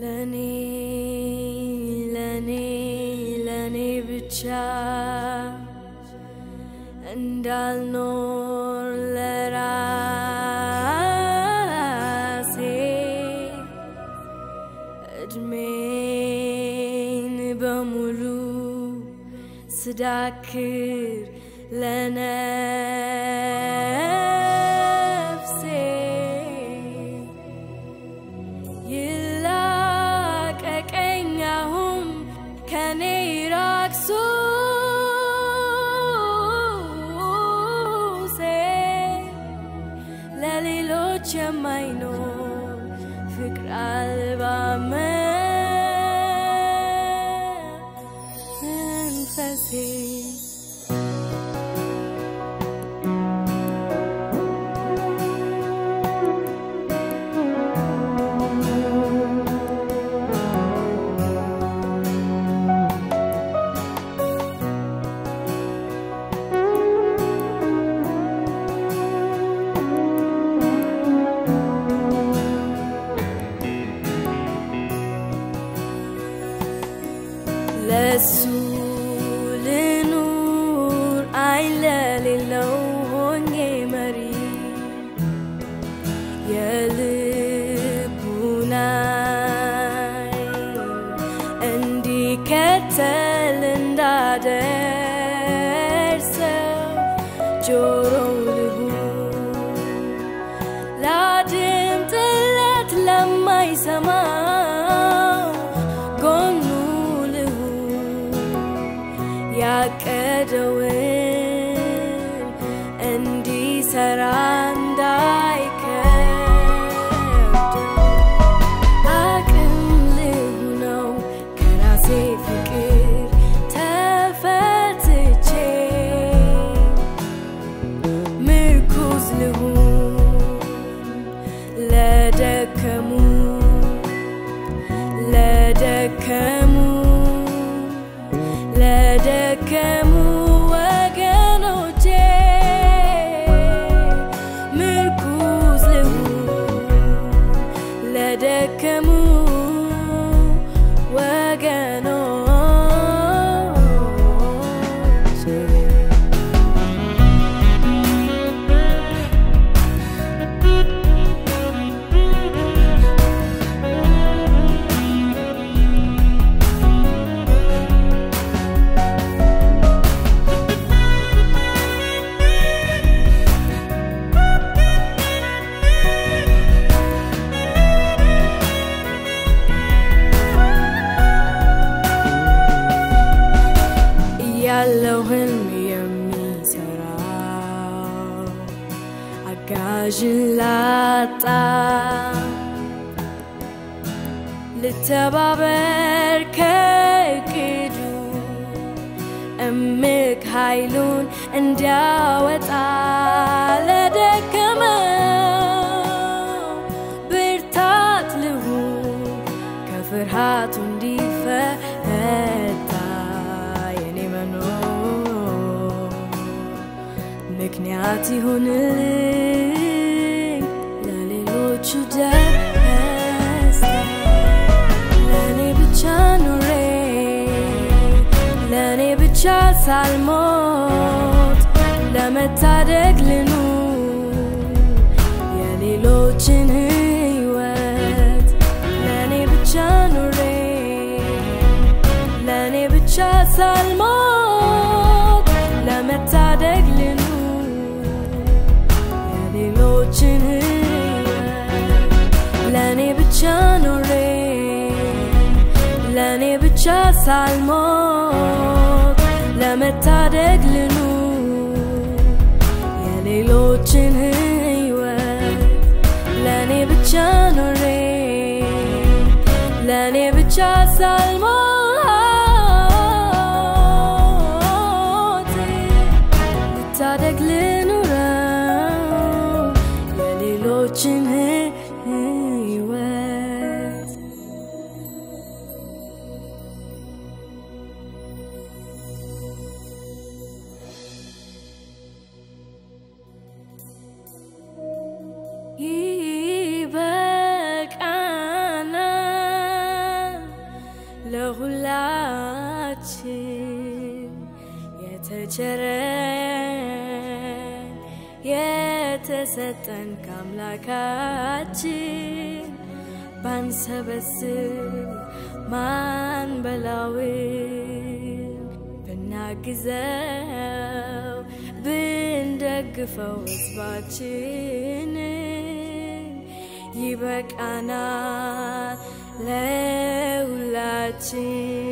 Lani bicha and I'll know let I say admin bamulu sadakir lanafsi yilak akanyahum kaneiraksu Chamaino fikr albame enfasi لسول نور عيلة للوني مري يلبوناي عندي كتل اندادرسو جورو لهو لا دمت لت لما يسمع يكدوين عندي سرانداي كبد أكمله كراسي فكر تفتشي مركوز له لدكمو لدكمو وجنوجي مركوز له لدكمو وجنوجي لو هلمي يمي سراو عقاجن لاطا للتبابر كيكدو أمك هايلون انداوتا لدكما برتات له كفرهات ديفا ምክንያት ይሁንልኝ ለሌሎቹ ደስታ ለኔ ብቻ ኑሬ ለኔ ብቻ ሳልሞት ለመታደግ ልኑር የሌሎችን ሕይወት ለኔ ብቻ ኑሬ ለኔ ብቻ ሳልሞት ለመታደግ ልኑር لاني بتشانوري لاني بتشاسالموت لما تادق لنور يا ليلوچن هيوت لاني بتشانوري لاني بتشاسالموت تادق لنور Chin hiwet Ibakana የተቸረን የተሰጠን ከአምላካችን ባንሰበስብ ማን በላውን ብናግዘው ብንደግፈው ሕዝባችንን ይበቃናል ለሁላችን